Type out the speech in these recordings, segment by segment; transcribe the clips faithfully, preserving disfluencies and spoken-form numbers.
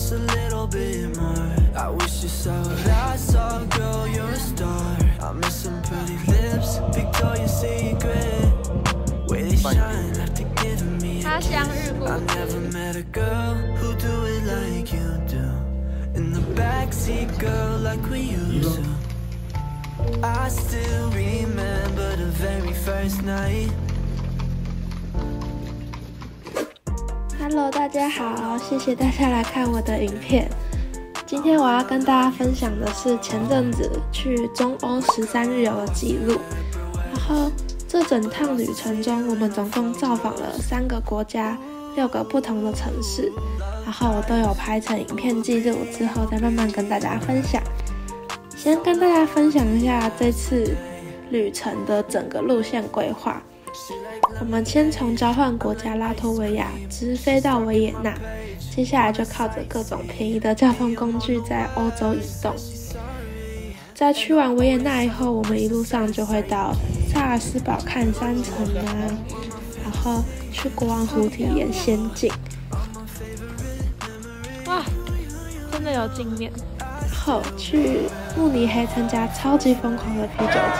just a little bit more. I wish you saw what I saw, girl, you're a star. I miss some pretty lips, Victoria's Secret. Where they shine after giving me a kiss. I never met a girl who do it like you do. In the backseat, girl, like we used to. I still remember the very first night. Hello， 大家好，谢谢大家来看我的影片。今天我要跟大家分享的是前阵子去中欧十三日游的记录。然后这整趟旅程中，我们总共造访了三个国家、六个不同的城市，然后我都有拍成影片记录，之后再慢慢跟大家分享。先跟大家分享一下这次旅程的整个路线规划。我们先从交换国家拉脱维亚直飞到维也纳，接下来就靠着各种便宜的交通工具在欧洲移动。在去完维也纳以后，我们一路上就会到萨尔斯堡看山城啊，然后去国王湖体验仙境。哇，真的有镜面。然后去慕尼黑参加超级疯狂的啤酒节。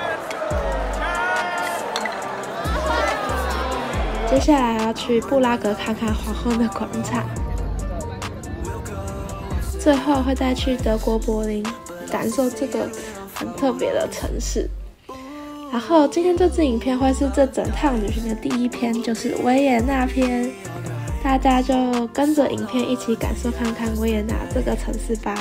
接下来要去布拉格看看皇后的广场，最后会再去德国柏林，感受这个很特别的城市。然后今天这支影片会是这整趟旅行的第一篇，就是维也纳篇，大家就跟着影片一起感受看看维也纳这个城市吧。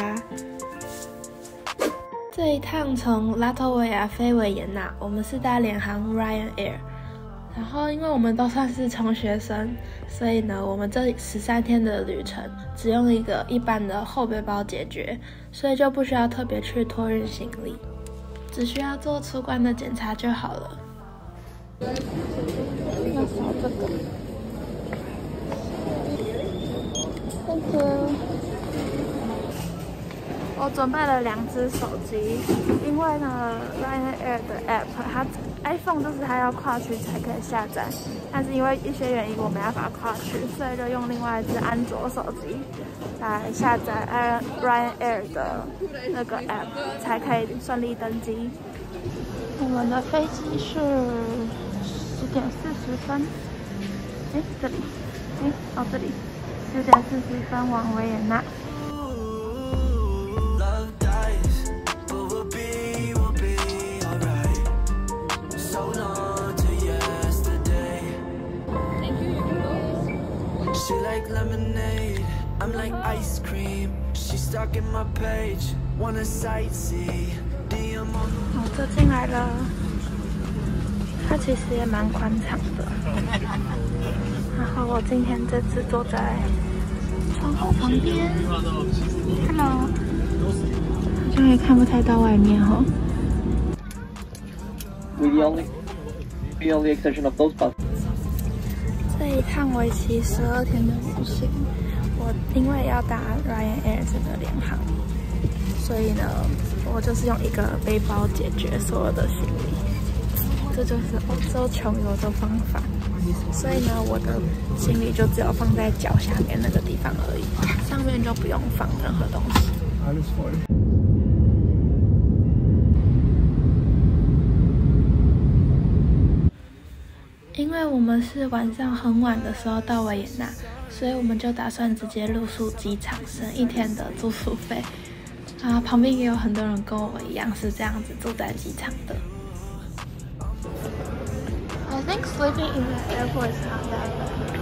这一趟从拉脱维亚飞维也纳，我们是搭联航 Ryanair。然后，因为我们都算是穷学生，所以呢，我们这十三天的旅程只用一个一般的后背包解决，所以就不需要特别去托运行李，只需要做出关的检查就好了。要扫这个，这个。我准备了两只手机，因为呢 Ryanair 的 app 它 iPhone 就是它要跨区才可以下载，但是因为一些原因我没办法跨区，所以就用另外一只安卓手机来下载 Ryanair 的那个 app 才可以顺利登机。我们的飞机是十点四十分，哎，这里，哎，哦这里，十点四十分往维也纳。 She like lemonade, I'm like ice cream. She's stuck in my page, wanna sightsee. 好，这进来了，它其实也蛮宽敞的。然后我今天这次坐在窗口旁边 ，Hello， 好像也看不太到外面哦。 We the only, we the only extension of those buses. 这一趟为期十二天的旅行，我因为要搭 Ryanair 这个联航，所以呢，我就是用一个背包解决所有的行李，这就是欧洲穷游的方法。所以呢，我的行李就只有放在脚下面那个地方而已，上面就不用放任何东西。因为我们是晚上很晚的时候到维也纳，所以我们就打算直接露宿机场，省一天的住宿费。啊，旁边也有很多人跟我一样是这样子住在机场的。I think sleeping in the airport is not that bad.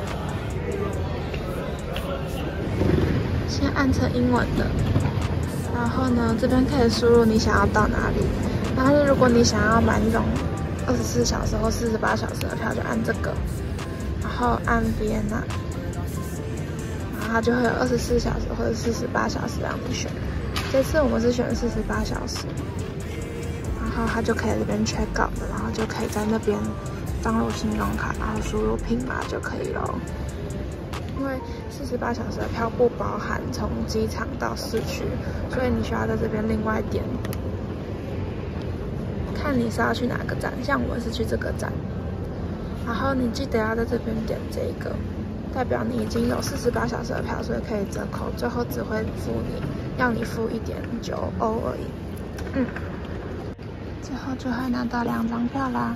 先按成英文的，然后呢，这边可以输入你想要到哪里。然后如果你想要买那种二十四小时或四十八小时的票，就按这个，然后按 Vienna， 然后它就会有二十四小时或者四十八小时让你选。这次我们是选四十八小时，然后它就可以这边 check out 的，然后就可以在那边放入信用卡，然后输入 PIN 码就可以咯。因为四十八小时的票不包含从机场到市区，所以你需要在这边另外点。看你是要去哪个站，像我是去这个站，然后你记得要在这边点这个， 代表你已经有四十八小时的票，所以可以折扣，最后只会付你要你付一点九欧而已。嗯，最后就会拿到两张票啦。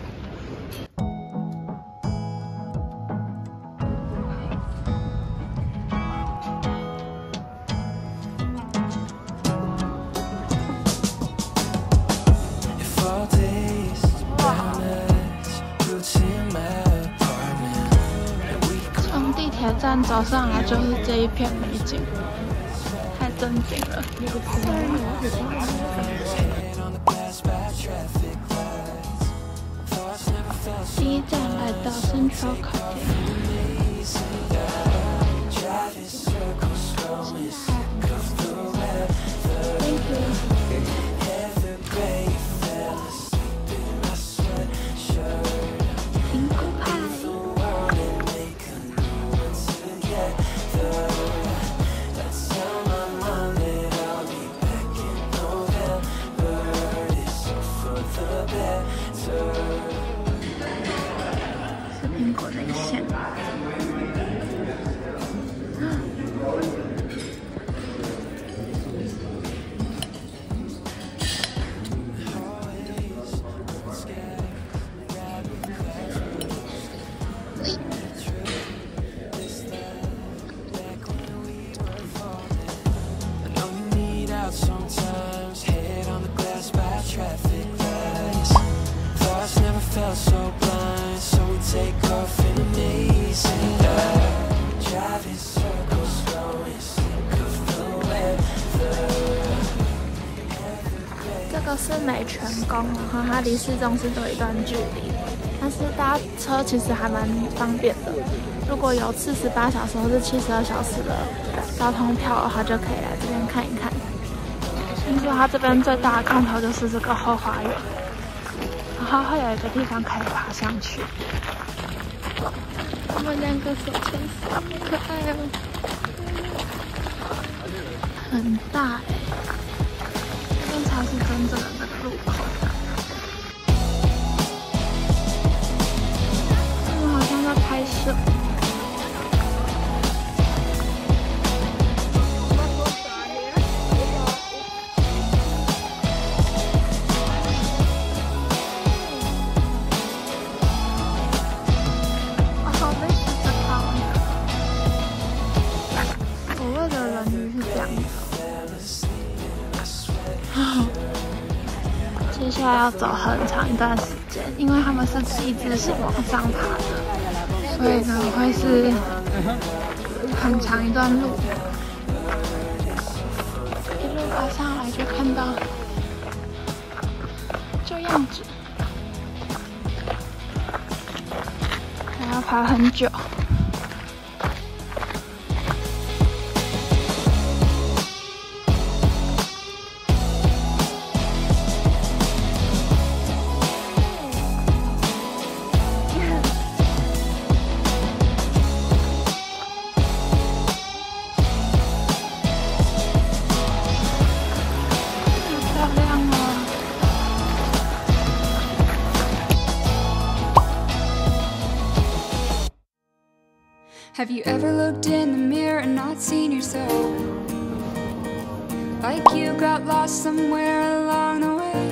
从地铁站走上来就是这一片美景，太震惊了。第一站来到 Central Cafe。Thank you。是苹果内馅。 Felt so blind, so we take off in amazing light. Driving circles, going sick of the weather. 这个是美泉宫，然后它离市中心有一段距离，但是搭车其实还蛮方便的。如果有四十八小时或是七十二小时的交通票的话，就可以来这边看一看。听说它这边最大的看头就是这个后花园。然后还有一个地方可以爬上去。他们两个手牵手，好可爱哦！很大哎，这边才是真正的那个入口。他们好像在拍摄。接下来要走很长一段时间，因为他们是地质型往上爬的，所以呢会是很长一段路。一路爬上来就看到这样子，还要爬很久。 Have you ever looked in the mirror and not seen yourself? Like you got lost somewhere along the way?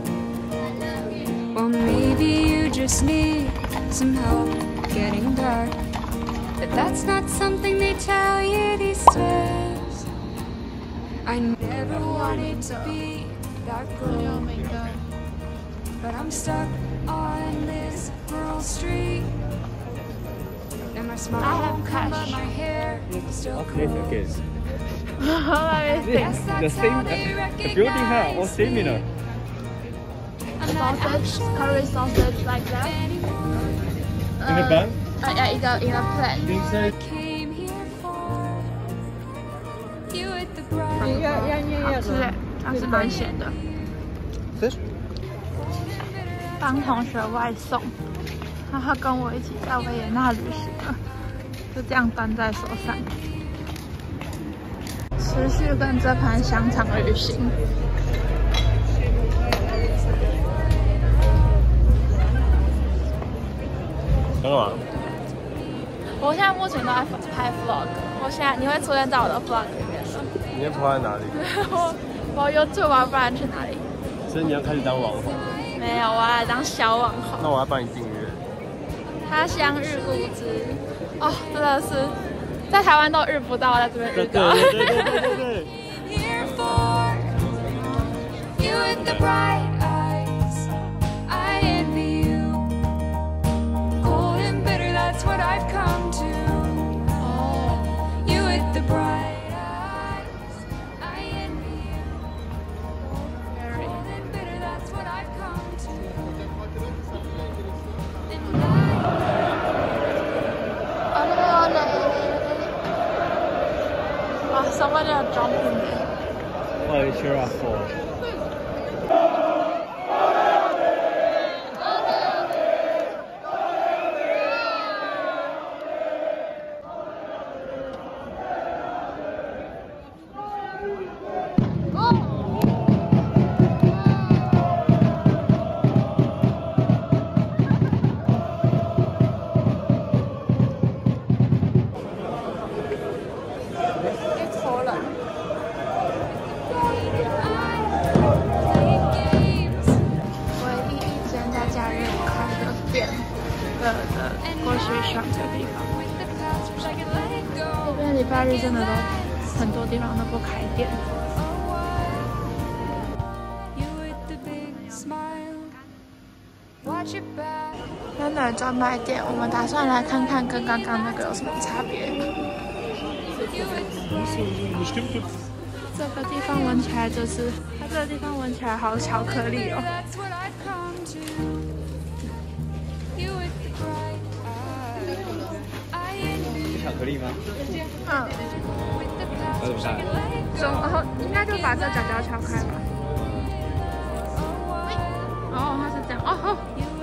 Well, maybe you just need some help getting back. But that's not something they tell you these days. I never wanted to be that girl, but I'm stuck on this rural street. And my smile won't come, but my hair still Okay, curls. okay. Yes, The that's same, how they the building here all similar. Sausage, curry sausage like that. In a bun? Uh, yeah, in a, in a plate. Inside. Came here for you at the bright 好吃诶，它是蛮咸的。 Fish? 帮同学外送，然后他跟我一起在维也纳旅行了，就这样端在手上，持续跟这盘香肠旅行。 干嘛？ 我现在目前都在拍 vlog， 我现在你会出现在我的 vlog 里面了。 你要抛在哪里？ 我我 YouTube 啊，不然去哪里？ 所以你要开始当网红？ 没有，我要来当小网红。 那我要帮你订阅。 他乡日故知，哦，真的是在台湾都遇不到，在这边遇到。 对对对对对对。 Here for you with the bright eyes. I envy you. Cold and bitter, that's what I've come to. Oh, you with the bright eyes. I envy you. Cold and bitter, that's what I've come to. And Oh, somebody are jumping there. Oh, you sure are full. 礼拜日真的都很多地方都不开店。真的专卖店，我们打算来看看跟刚刚那个有什么差别。这个地方闻起来就是，它这个地方闻起来好巧克力哦。 巧克力吗？ 嗯。 那怎么下来？ 中，然后应该就把这角角敲开吧。哦，它是这样。哦哦。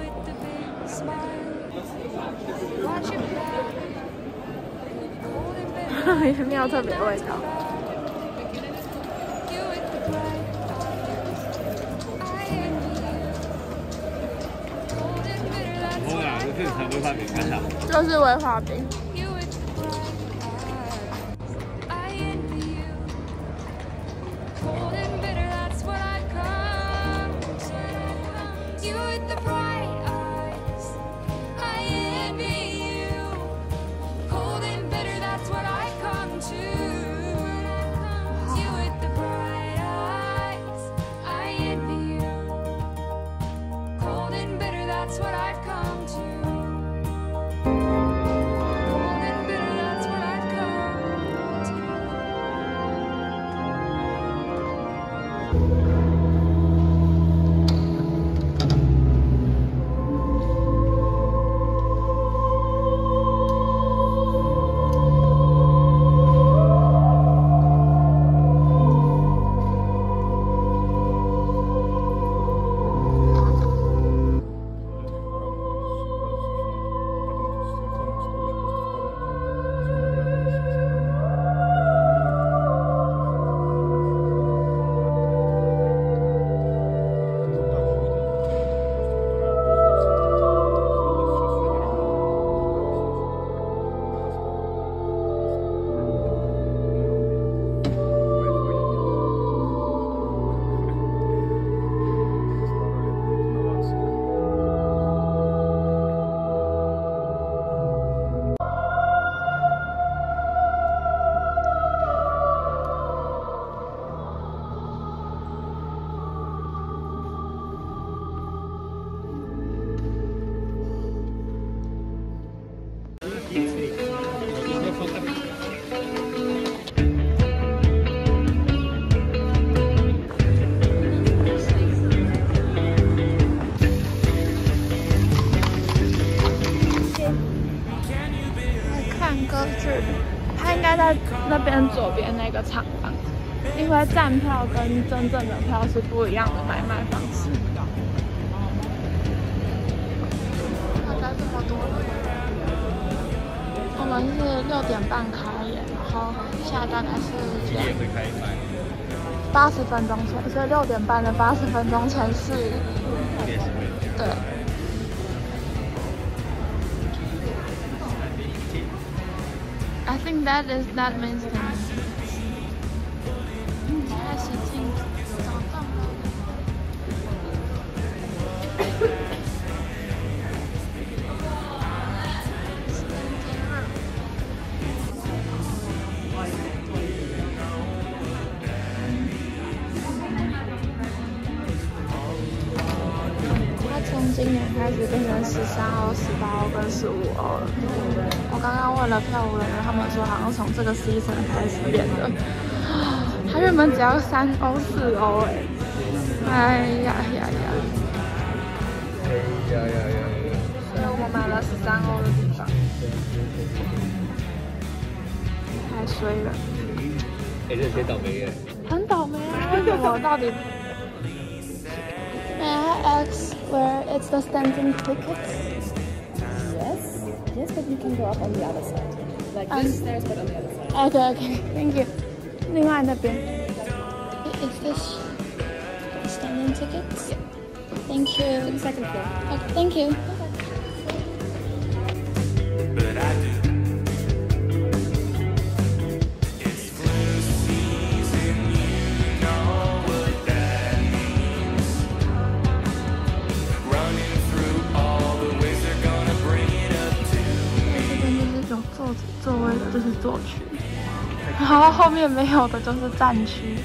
也没有特别味道。 我俩是正常威化饼，看一下。 这是威化饼。它应该在那边左边那个场吧，因为站票跟真正的票是不一样的买卖方式。大概这么多人，我们是六点半开演，然后现在大概是几点会开卖？八十分钟前，所以六点半的八十分钟前是对。 I think that is that means the 开始进走动了。它从今年开始变成十三欧、十八欧跟十五欧了。我刚刚问了票务人员，他们说好像从这个 season 开始变的。它原本只要三欧、四欧哎，哎呀呀呀！ 哎呀呀呀呀！ 所以我们买了十三欧的地方，太衰了。 哎，这些倒霉耶！ 很倒霉啊！为什么？到底 ？May I ask where it's the standing tickets? Yes, yes, but you can go up on the other side. Like this stairs, but on the other side. Okay, okay, thank you. 另外那边 ，Is this standing tickets? Yeah. Thank you. To the second floor. Okay, thank you. But I do. It's flu season, you know what that means. Running through all the ways they're gonna bring it up to 这边就是有座座位的，就是座区，然后后面没有的就是站区。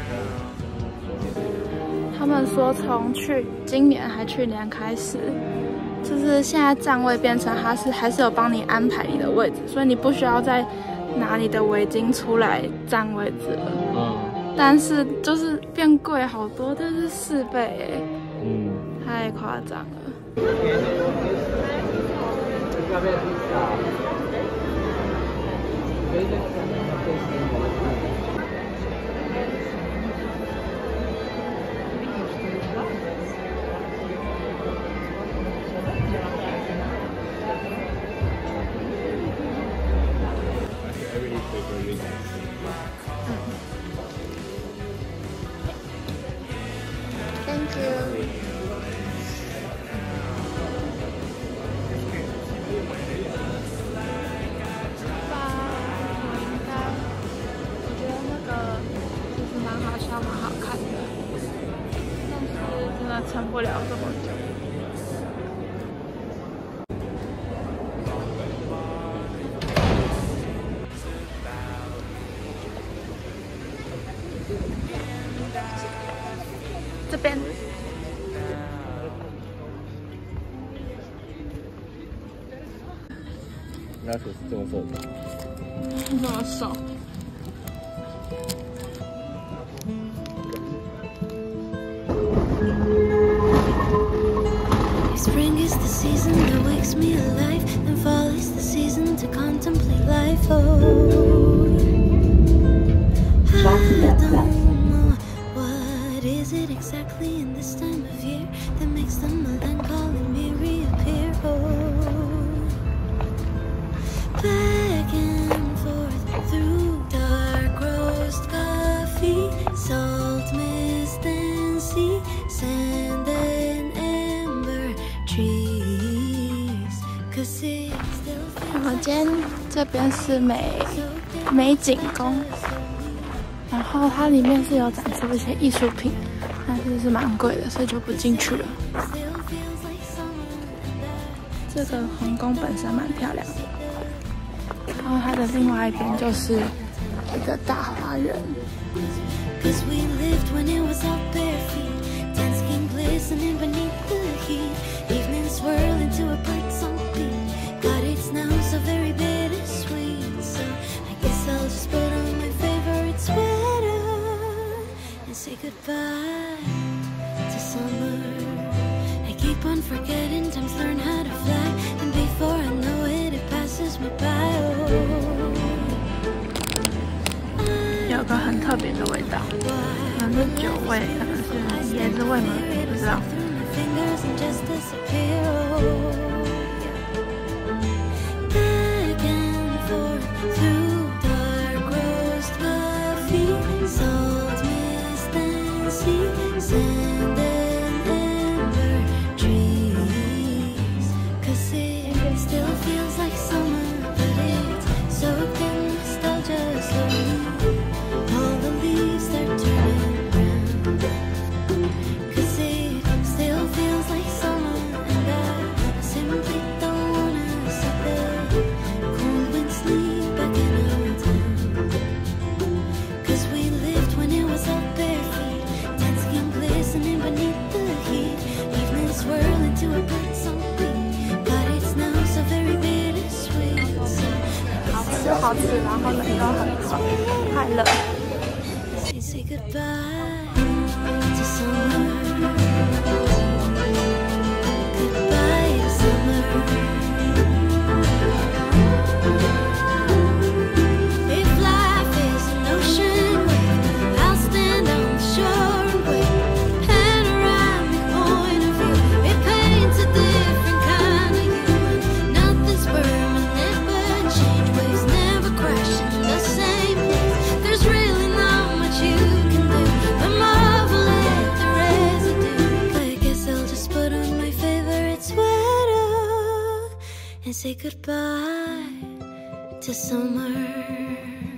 他们说从去今年还去年开始，就是现在站位变成它是还是有帮你安排你的位置，所以你不需要再拿你的围巾出来占位置了。 嗯。 但是就是变贵好多，这是四倍哎， 嗯， 太夸张了。Thank you. 吧，我应该，我觉得那个其实蛮好笑、蛮好看的，但是真的撑不了这么久。这边。 那是这么瘦的。 这么瘦。 Spring is the season that wakes me alive, and fall is the season to contemplate life. Oh, I don't know what is it exactly in this time of year that makes the melancholy me reappear. Oh, back and forth through dark roast coffee, salt mist and sea, sand and amber trees. 'Cause it still 我 feels 们今天这边是美美景宫，然后它里面是有展示一些艺术品，但是是蛮贵的，所以就不进去了。 still feels like summer. 这个皇宫本身蛮漂亮的，然后它的另外一边就是一个大花园。 'Cause we lived when it was all bare feet, tan skin glistening beneath the heat, evening swirl into a bird song beat. God, it's now so very bittersweet. So I guess I'll just put on my favorite sweater and say goodbye to summer. I keep on forgetting times learn how to fly, and before I know it, it passes me by. Oh, 有个很特别的味道，可能是酒味，可能是椰子味吗？不知道。 through my fingers and just disappear. Oh, back and forth through dark roast coffee, salt mist and sea, sand and amber trees. 'Cause it still feels like summer, but it's soaked in 又好吃，然后人又很好，快乐。 Say, say goodbye to summer. Goodbye to summer. If life is an ocean wave, I'll stand on the shore and wait. Panoramic point of view, it paints a different kind of you. Nothing's permanent but change. Waves never crash in the same place. There's really not much you can do, but marvel at the residue. I guess I'll just put on my favorite sweater and say goodbye to summer.